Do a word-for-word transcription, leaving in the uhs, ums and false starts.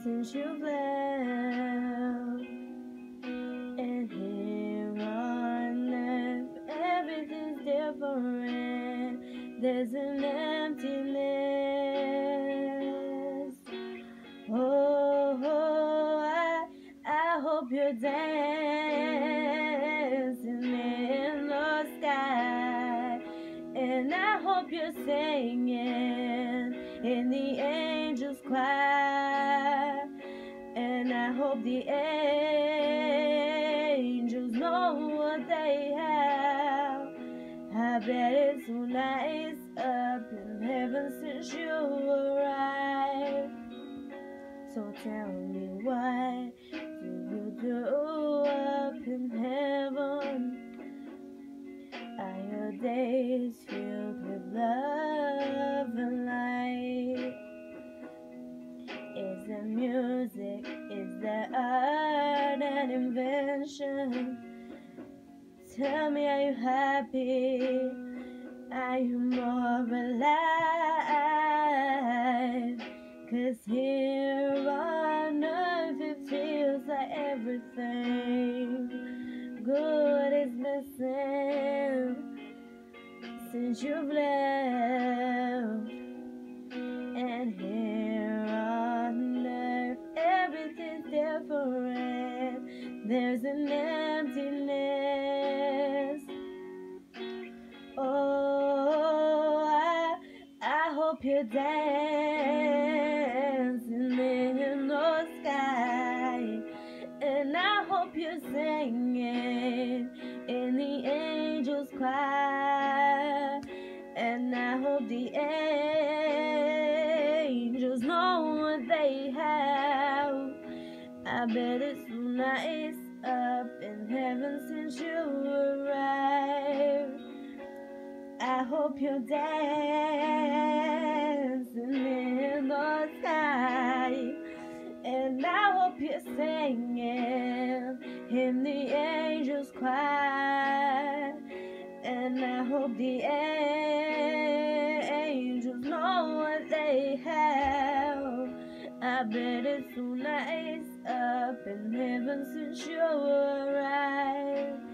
since you've left. And here on earth, everything's different. There's an emptiness. Oh, oh I, I hope you're dancing in the sky. And I hope you're singing in the angels' choir. And I hope the angels know what they have. I bet it's so nice up in heaven since you arrived. So tell me, what do you do up in heaven? Are your days filled with love and light? Is there music? Is there art and invention? Tell me, are you happy? Are you more alive? 'Cause here on earth it feels like everything good is missing since you've left. And here on earth everything's different. There's an emptiness. Oh, I, I hope you're dancing in the sky. And I hope you're singing in the angels' choir. And I hope the angels know what they have. I bet it's so nice up in heaven since you arrived. I hope you're dancing in the sky. And I hope you're singing in the angels' choir. And I hope the angels know what they have. I bet it's so nice up in heaven since you arrived.